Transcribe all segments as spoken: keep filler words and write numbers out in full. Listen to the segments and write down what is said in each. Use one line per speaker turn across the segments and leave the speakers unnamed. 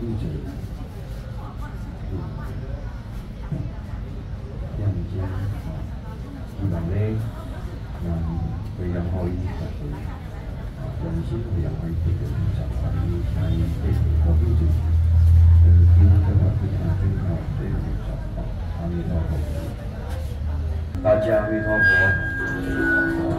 者，yang jam bulan Mei yang yang hari ini yang sih yang hari itu yang hari ini saya itu kopi itu kita dapat kita kita itu kami tahu 大家阿弥陀佛。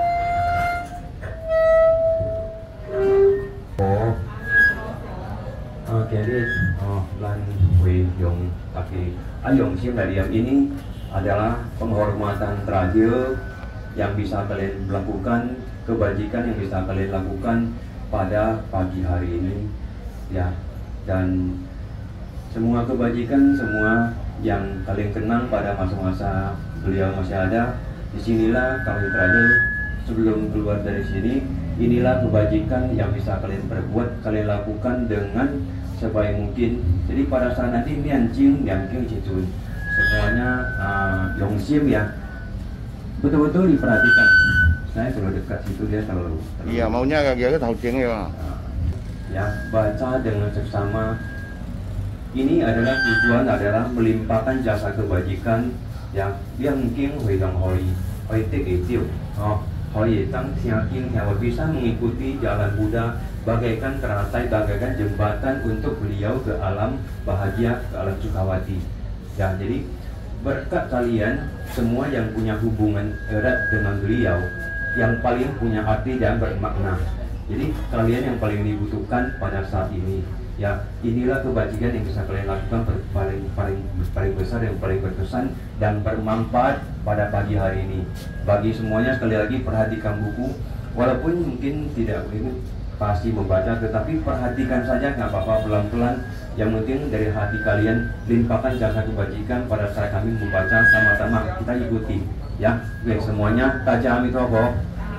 Jadi oh, lan Wiyong Taki Ayong Simladiam ini adalah penghormatan terakhir yang bisa kalian lakukan, kebajikan yang bisa kalian lakukan pada pagi hari ini, ya. Dan semua kebajikan, semua yang kalian kenang pada masa-masa beliau masih ada, disinilah kami terakhir sebelum keluar dari sini. Inilah kebajikan yang bisa kalian perbuat, kalian lakukan dengan sebaik mungkin. Jadi pada saat nanti mianjing, mianjing jitun, semuanya uh, yongsim ya, betul-betul diperhatikan. Saya kalau dekat situ dia terlalu. terlalu
iya, maunya kayak tahu jeng ya.
Uh, ya, baca dengan seksama. Ini adalah tujuan adalah melimpahkan jasa kebajikan yang yang mungkin huidang hoi, hoi tik itu, oh, hoi tang siakin yang bisa mengikuti jalan Buddha bagaikan teratai, bagaikan jembatan untuk beliau ke alam bahagia, ke alam Sukawati. Ya, jadi berkat kalian semua yang punya hubungan erat dengan beliau, yang paling punya arti dan bermakna. Jadi kalian yang paling dibutuhkan pada saat ini. Ya, inilah kebajikan yang bisa kalian lakukan paling paling paling besar, yang paling berkesan dan bermanfaat pada pagi hari ini. Bagi semuanya sekali lagi perhatikan buku, walaupun mungkin tidak begitu pasti membaca, tetapi perhatikan saja, nggak apa-apa, pelan-pelan. Yang penting dari hati kalian limpahkan jasa kebajikan pada saat kami membaca sama-sama, kita ikuti ya. Oke, semuanya Taja Amitofo.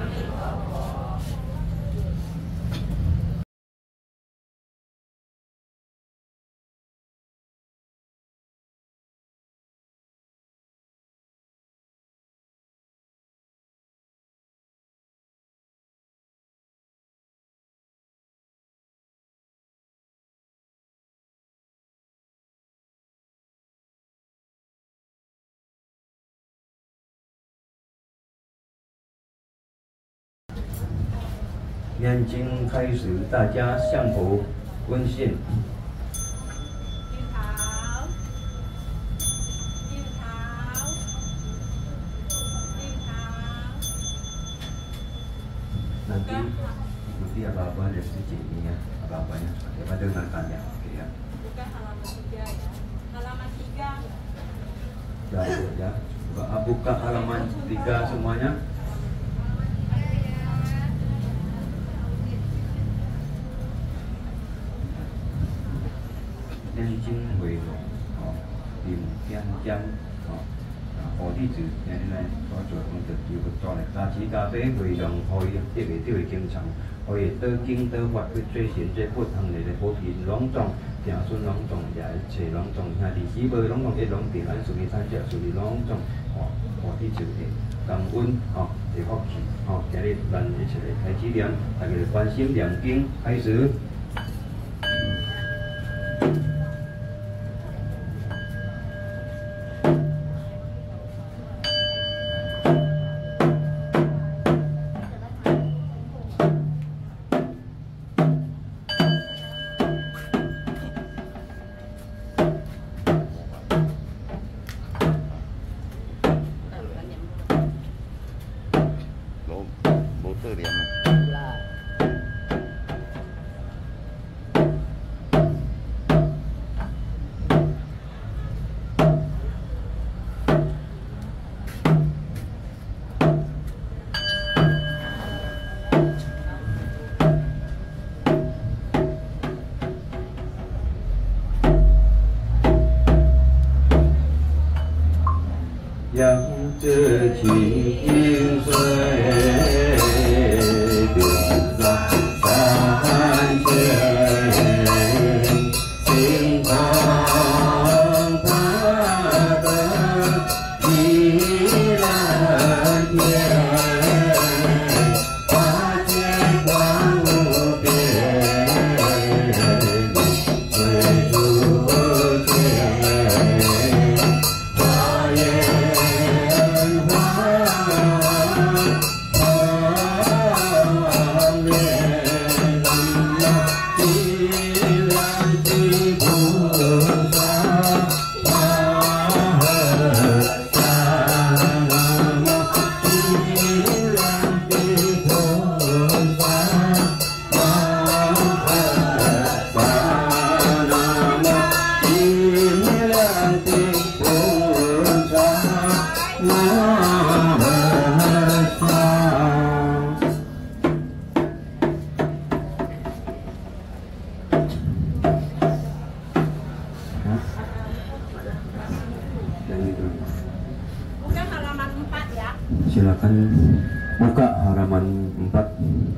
眼睛开始，大家向佛问讯。Nanti nanti apa-apa dari sini ya, apa-apanya, apa dengarkan ya, oke ya.
Bukan halaman tiga ya, halaman tiga.
Ya, ya. Buka halaman tiga semuanya. Nhân chính huệ độ, tìm kiên chăm, phó弟子现在所做功德就不做了。大慈大悲回向可以这个这个经常，可以得经得法去追寻这不同的佛品朗诵，听孙朗诵也切朗诵，兄弟姊妹朗诵一朗平安顺利三者顺利朗诵，哦，佛弟子的感恩，哦，的福气，哦，今日咱一起来开始念，大家关心念经开始。 silakan buka halaman empat.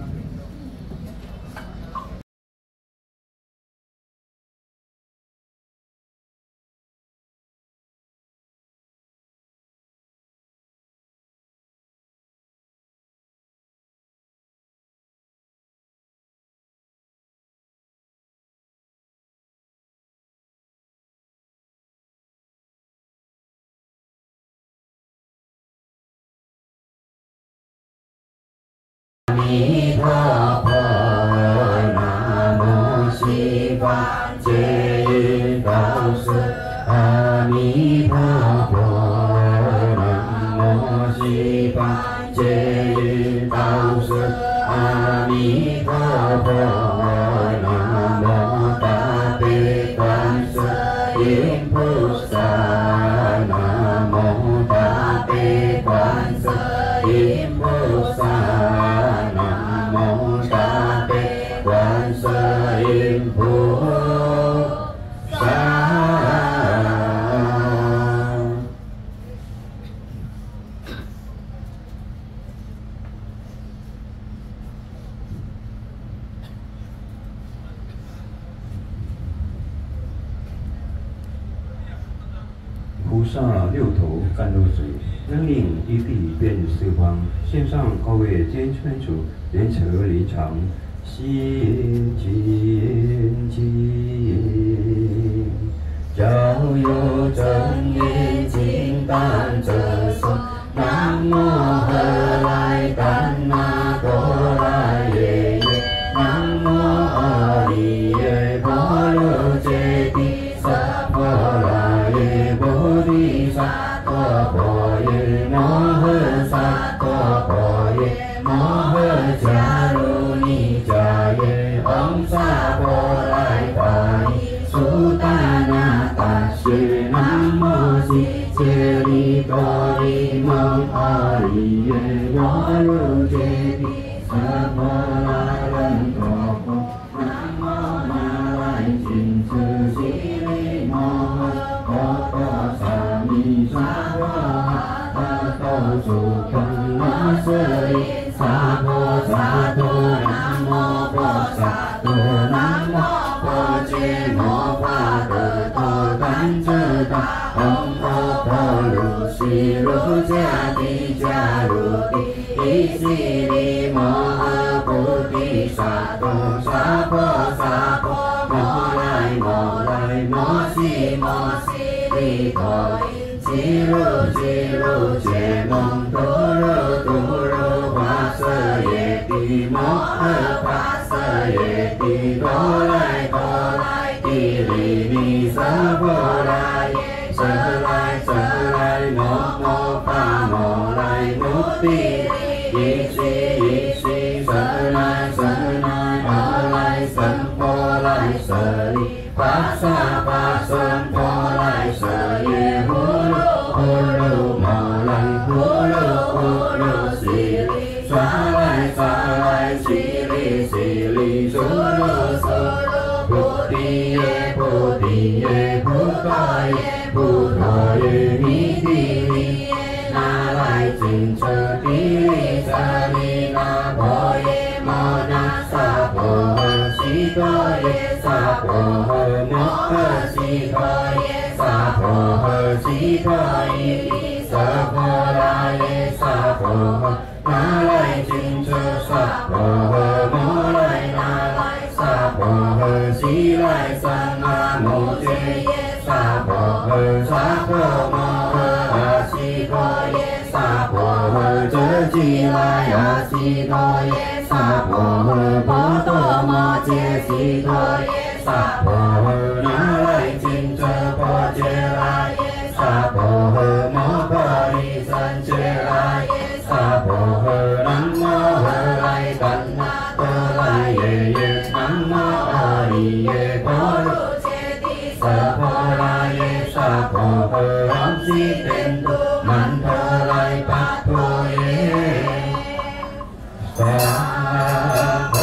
菩萨六头甘露水，能令一地变四方。线上各位监村主，莲车离场，心静静，教有真言金丹遮身。南无何来丹那多来耶耶，南无阿利耶波罗揭谛萨婆拉耶波提萨埵婆耶摩诃萨埵婆耶摩诃迦卢尼迦耶唵萨婆来法伊苏达那达谢南无悉揭谛多利蒙阿利耶波罗揭谛萨婆拉人多婆南无那来谨墀悉利摩诃婆婆萨弥萨婆哈达多苏康那舍利萨婆萨多南无婆萨多南无婆揭摩花德多丹遮达唵阿婆卢悉卢迦帝迦卢帝伊悉利摩诃菩提萨埵萨婆萨婆摩来摩来摩悉摩悉利陀因吉卢吉卢揭蒙多罗多罗花舍耶帝摩诃花舍耶帝多来多来帝利尼萨婆拉耶舍来舍来摩摩巴摩来摩帝利依悉依悉舍来舍来阿来僧婆来舍利法萨法僧婆来舍耶呼噜呼噜摩来呼噜呼噜悉利娑来娑来悉利悉利娑噜娑噜菩提耶菩提耶菩陀耶菩陀耶弥帝利耶那来谨墀帝利舍利那婆耶摩那萨婆诃悉陀耶萨婆诃摩诃悉陀耶萨婆诃悉陀伊萨婆拉耶萨婆诃那来谨墀萨婆诃摩来那来萨婆诃悉来三阿摩揭耶萨婆诃萨婆摩诃阿悉陀耶萨婆诃遮吉来阿悉陀耶萨婆诃波多摩揭悉陀耶萨婆诃那来谨墀婆揭来耶萨婆诃摩婆利三揭来耶萨婆诃南无何来丹那多来耶耶南无阿利耶波罗揭谛萨婆拉耶萨婆诃唵悉殿都曼陀来巴陀耶萨婆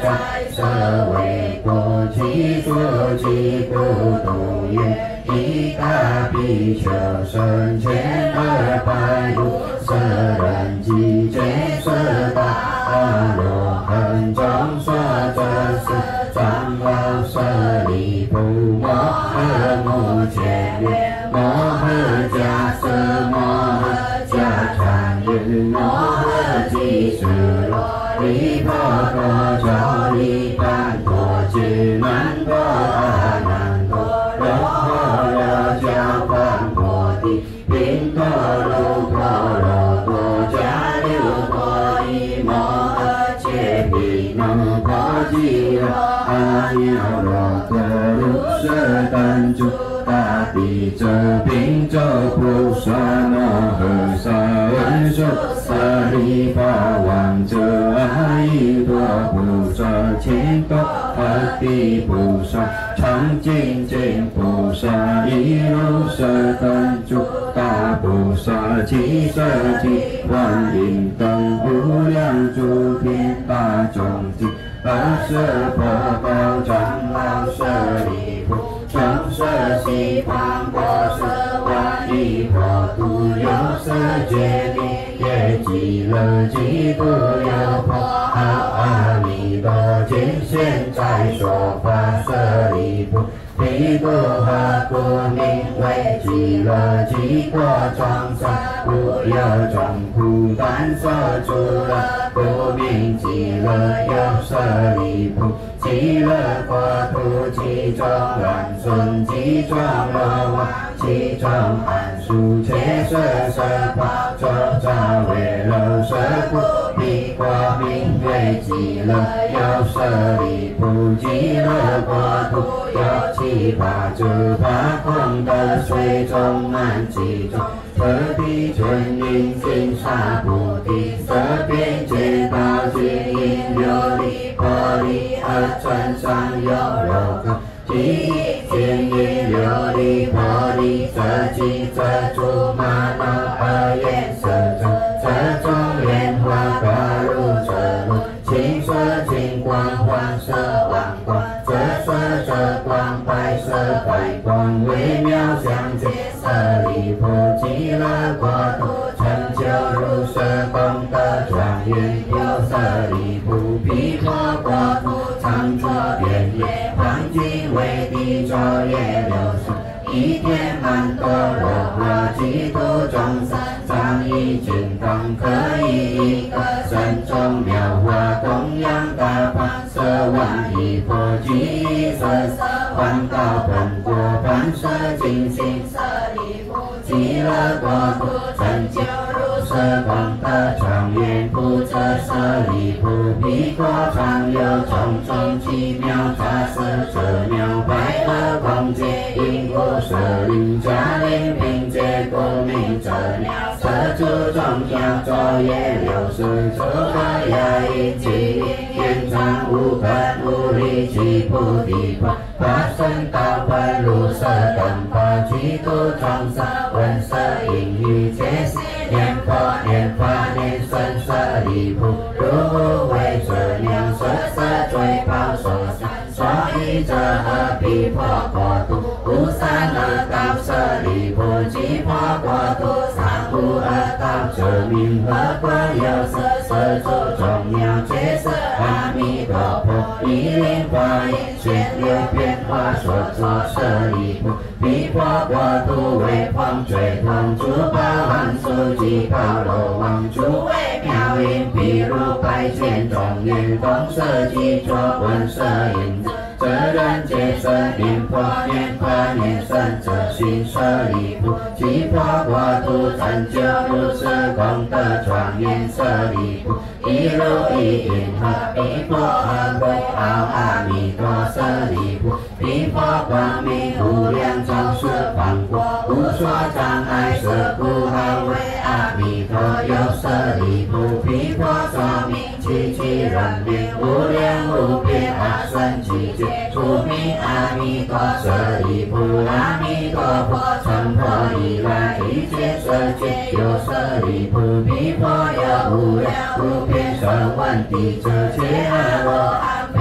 在舍卫国，其所其不动也。一大比丘生千二百度，舍人即见舍大阿罗汉众所真实，长老舍利弗，摩诃目犍连，摩诃迦摄，摩诃迦禅云，摩诃毗湿罗，离婆多ço离盘多智难多阿难多，罗诃罗迦洹波提，宾多卢婆罗多迦留波夷，摩诃揭毗那婆吉罗，阿耨罗多卢舍但主，大比遮宾遮菩萨摩诃萨文殊，舍利法王者阿逸多菩萨，亲多阿底菩萨，常精进菩萨，一如舍但主，大菩萨，其舍其观音等无量诸天大众经，二舍婆诃长老舍利弗，众舍西方国舍观音佛度，有舍决定也极乐极度有佛，阿弥陀经现在说法，舍利弗，彼度何故名为极乐极国庄严，故有众苦但所住乐，故名极乐。有舍利弗，极乐国土其中乱顺，其中罗网，其中寒暑且舍舍法，作者为乐舍故，彼国名为极乐。有舍利弗，极乐国土有七八诸法空的水中满其中，舍地纯音心沙菩提，舍边界道具因琉璃玻璃而尊上有罗诃，其一见因琉璃玻璃，则即则诸玛那二颜色中，则中莲花花如遮罗，青色金光黄色王光，则色则光白色白光，微妙相接。舍利弗，极乐国土成就如舍功德庄严。有舍利弗，毗婆国土常作遍业，黄金为地昼夜流水，一天满多罗诃，极度众生，常以金刚可以一个身中妙花供养大方，舍万亿佛及舍舍还道本国凡舍尽心。舍利弗，极乐国土成就如舍功德庄严。不则舍利弗，彼国常有种种奇妙法事，舍妙百乐光界，因故舍利迦陵并界故名者妙，舍诸众妙昼夜流水，诸佛雅音其音，遍常无本无离其菩提果，化身道本如舍等法，具度众生闻舍因语皆是念佛念法念僧。舍利弗，如无为者两舍舍罪报所善，所依者何彼婆国土，无三恶道。舍利弗，极婆国土三无恶道者，名何果有色舍诸众妙皆舍阿弥陀佛，一灵化音旋流变化所作。舍利弗，彼婆国土为风吹动，诸宝王苏及宝罗王，诸为妙音，譬如百千庄严，东舍及作闻舍音，则人皆生念佛念法念僧者，寻舍利弗，极婆国土成就如是功德庄严。舍利弗，一如一因何彼婆诃归报阿弥陀。舍利弗，彼婆光明无量众十方国，无所障碍，是故号为阿弥陀。有舍利弗，彼婆所名其其人名，无量无边阿僧祇劫，出名阿弥陀。舍利弗，阿弥陀佛成佛以来，一切世界有舍利弗，彼婆有无量无边声闻地者，皆阿罗汉。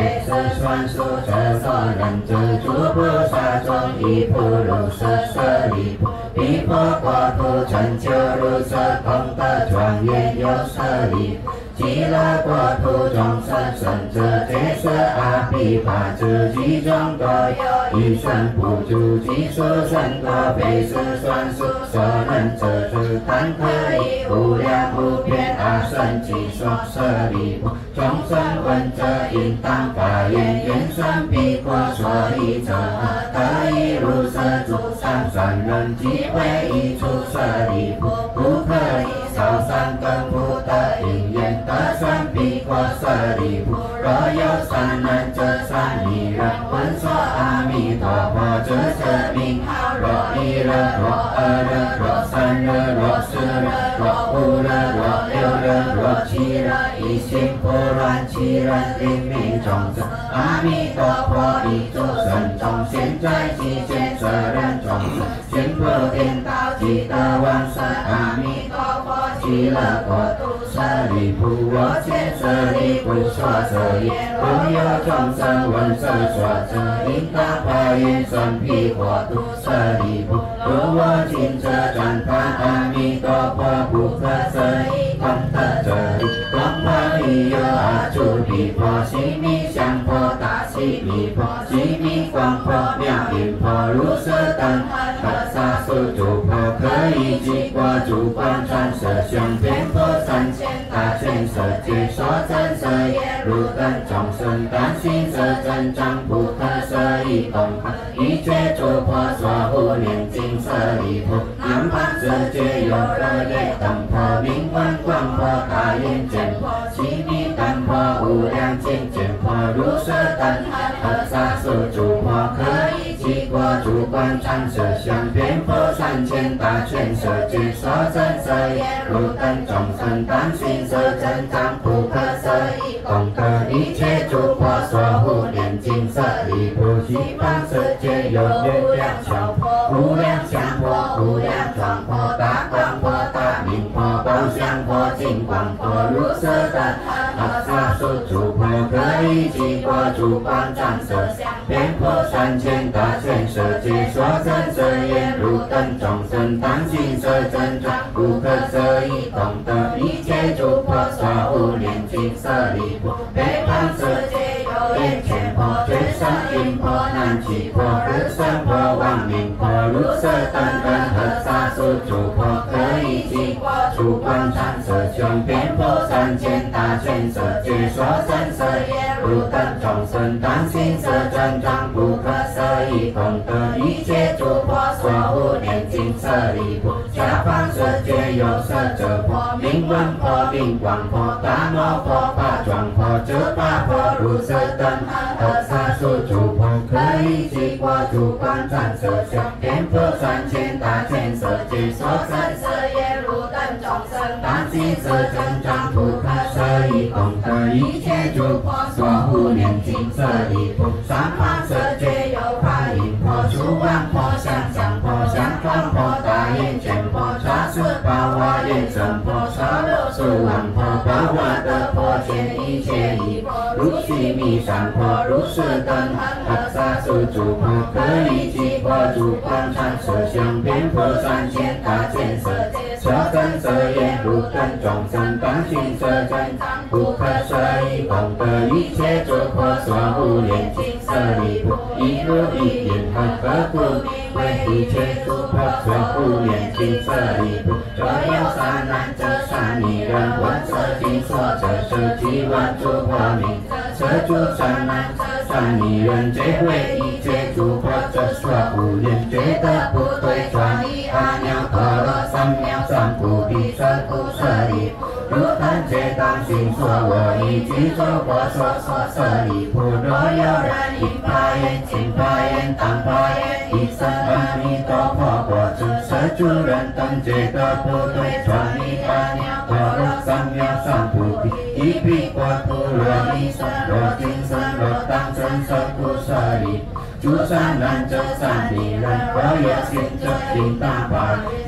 算数者所能知诸菩萨中一普如是舍利弗，彼佛国土成就如是功德庄严有舍利弗。极乐国土众生生者，皆是阿毗跋致，其中多有一生不住，其数甚多，非是算数所能知之。但可以无量无边阿僧祇说舍利弗，众生闻者应当发言，愿生彼国，所以者何得以如是诸上善人即会一处舍利弗，不可以少三根福德因缘得生彼国舍利弗。若有三人者，三弥人闻说阿弥陀佛之是名号，若一人，若二人，若三人，若四人，若五人，若六人，若七人，一心不乱，七人临命众生。阿弥陀佛以诸神众，现在其间舍人众生，心不颠倒，即得往生阿弥陀佛极乐国土。舍利弗，我见舍利弗说者言，若有众生闻是说者，应当发言生彼国土。舍利弗，如我今者赞叹阿弥陀佛不可思议功德者，光华利有阿主毗婆，悉弥相婆大悉弥婆，悉弥光婆妙音婆，如是等恒河沙数诸婆，可以及过诸观禅舍相遍佛三千大千世界所真舍耶，如等众生当心舍真藏不可思议功德，一切诸婆所护念经舍利弗，南方世界有热耶等婆，名闻光婆大眼见婆，悉弥等婆无量尽见婆，如是等恒河沙数诸婆，可以及过诸观禅舍相遍佛三千大千世界所真舍耶，如等众生当心舍真藏不可思议功德，一切诸婆所护念经舍利弗，西方世界有无量小婆、无量相婆、无量庄婆、大光婆、大明婆、宝相婆、金光婆，如是等恒河沙数诸婆，可以及过诸观禅舍相遍佛三千大千世界所真舍耶，如等众生当心舍真藏不可思议功德，一切诸婆所护念经舍利弗，北方世界有眼前婆、觉生音婆、南气婆、日生婆、王明婆，如是等恒河沙数诸婆，可以及过诸观禅舍相遍佛三千大千世界所真舍耶，如等众生当心舍真藏不可思议功德，一切诸婆所护念经舍利弗，下方世界有舍者婆、名闻婆、名光婆、大摩婆、法庄婆、遮巴婆，如是等恒河沙数诸婆，可以及过诸观禅舍相遍佛三千大千世界所真舍耶，如等众生当心舍真藏不可思议功德，一切诸婆所护念经舍利弗，三方世界有法音婆、出王婆、相相婆、相光婆、大眼见婆、差世八华眼神婆、差六数王婆、八华德婆、见一切义婆，如须弥山婆，如是等恒河沙数诸婆，可以及过诸观禅舍相遍佛三千大千世界所真舍耶，如等众生当心舍真藏不可思议功德，一切诸婆所护念经舍利弗，一如一因恒河故名为一切诸婆所护念经舍利弗。若有三男者，三女人，闻舍经说者是即闻诸婆名者，舍诸三男者，三女人，皆为一切诸婆者所护念，觉得不对，转依阿耨多罗三藐三菩提舍故舍利弗。如等皆当心说，我以具足婆所说舍利弗。若有人应发言，请发言，当发言，一声阿弥陀佛，果知舍诸人等觉得不对，转依阿耨多罗三藐三菩提，一彼国土若离身，若精神，若当真舍故舍利弗。诸善男者，三女人，若有心者，应当发言。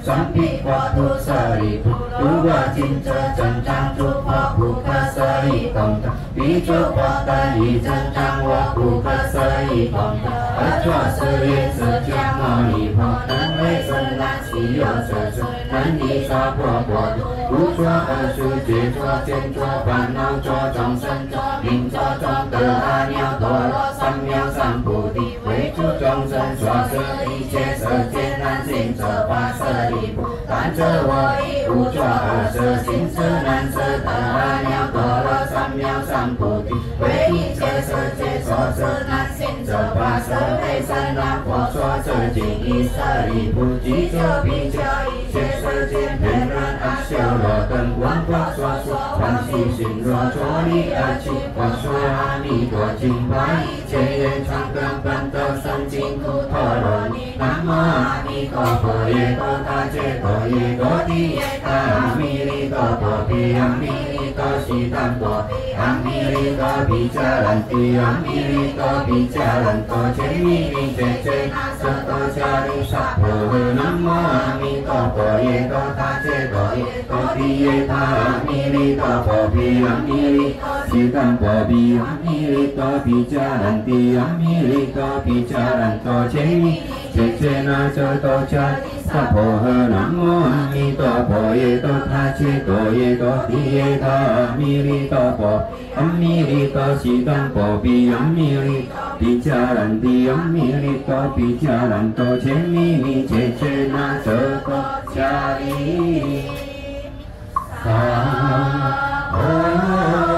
双臂佛菩舍利弗，如果今者增长诸佛不可思议功德，彼诸佛等亦增长我不可思议功德。而作是言释迦牟尼佛，能为生难其有者者，能以娑婆国度，无作恶事，劫作见作烦恼作众生作命作众得阿耨多罗三藐三菩提，为诸众生所设一切世间难行者法舍利弗，但者我亦无作恶事，行事难事得阿耨多罗三藐三菩提，为一切世界所设难行者法舍为三那佛所持经一舍利弗，即就比丘一切世间遍然阿修罗等闻佛所说欢喜心若着力而起，我说阿弥陀经，把一切业障根本都生净土陀罗尼。南无阿弥陀佛，耶多他揭多耶多提耶他阿弥利多波毗阿弥利多悉檀波毗阿弥利多毗迦兰提阿弥利多毗迦兰多揭弥弥揭揭那舍多迦利萨婆诃。南无阿弥陀佛，耶多他揭多耶多提耶他阿弥利多波毗阿弥利多悉檀波毗阿弥利多毗迦兰提阿弥利多毗迦兰多揭弥揭揭那舍多迦利萨婆诃。南无阿弥陀佛，耶多他揭多耶多提耶他阿弥利多波阿弥利多悉檀波毗阿弥利多毗迦兰提阿弥利多毗迦兰多揭弥弥揭揭那舍多迦利萨婆诃。